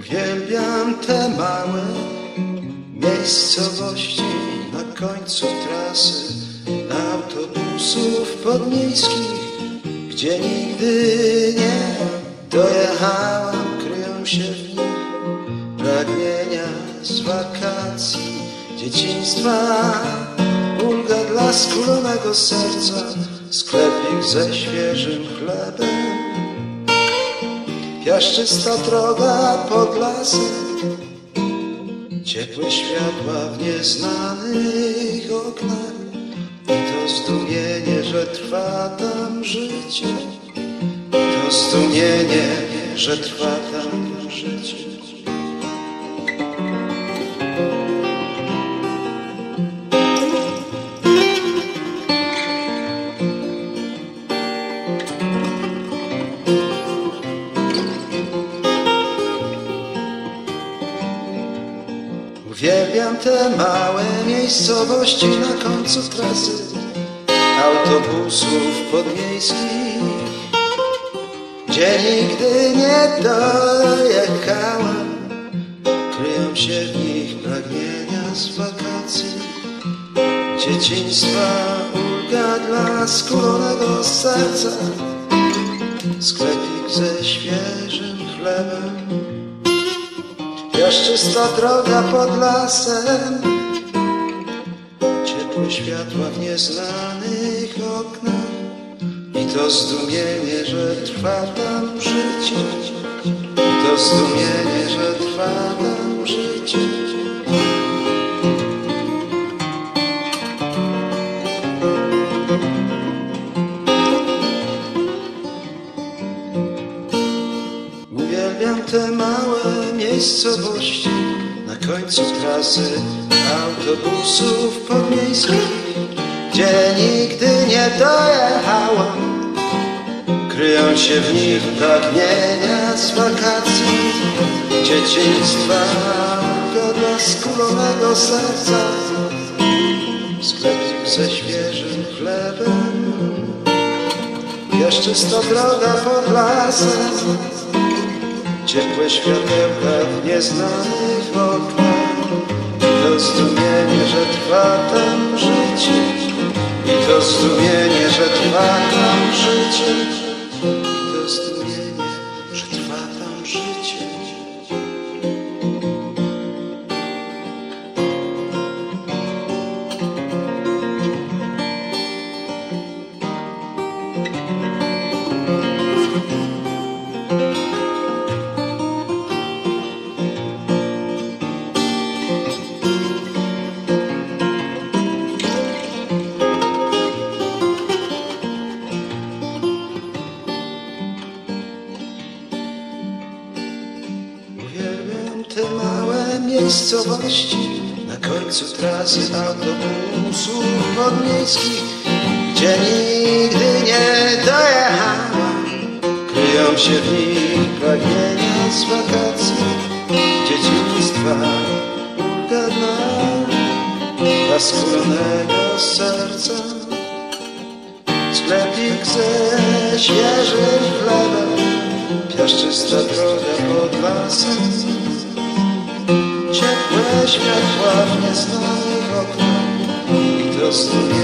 Uwielbiam te małe miejscowości na końcu trasy autobusów podmiejskich, gdzie nigdy nie dojechałam. Kryją się w nich pragnienia z wakacji dzieciństwa, ulga dla skulonego serca, sklepik ze świeżym chlebem, piaszczysta droga pod lasem, ciepłe światła w nieznanych oknach i to zdumienie, że trwa tam życie, to zdumienie, że trwa tam życie. Uwielbiam te małe miejscowości na końcu trasy autobusów podmiejskich, gdzie nigdy nie dojechałam. Kryją się w nich pragnienia z wakacji dzieciństwa, ulga dla skulonego serca, sklepik ze świeżym chlebem, piaszczysta droga pod lasem, ciepłe światła w nieznanych oknach i to zdumienie, że trwa tam życie, i to zdumienie, że trwa tam życie. Uwielbiam te małe miejscowości na końcu trasy autobusów podmiejskich, gdzie nigdy nie dojechałam. Kryją się w nich pragnienia z wakacji dzieciństwa, ulga dla skulonego serca, sklepik ze świeżym chlebem, piaszczysta droga pod lasem, ciepłe światełka w nieznanych oknach i to zdumienie, że trwa tam życie, i to zdumienie, że trwa tam życie, i to zdumienie, że trwa tam życie. Te małe miejscowości na końcu trasy autobusów podmiejskich, gdzie nigdy nie dojechałam. Kryją się w nich pragnienia z wakacji dzieciństwa, ulga dla skulonego serca, sklepik ze świeżym chlebem, piaszczysta droga pod lasem, ciepłe światła w nieznanych oknach i to zdumienie,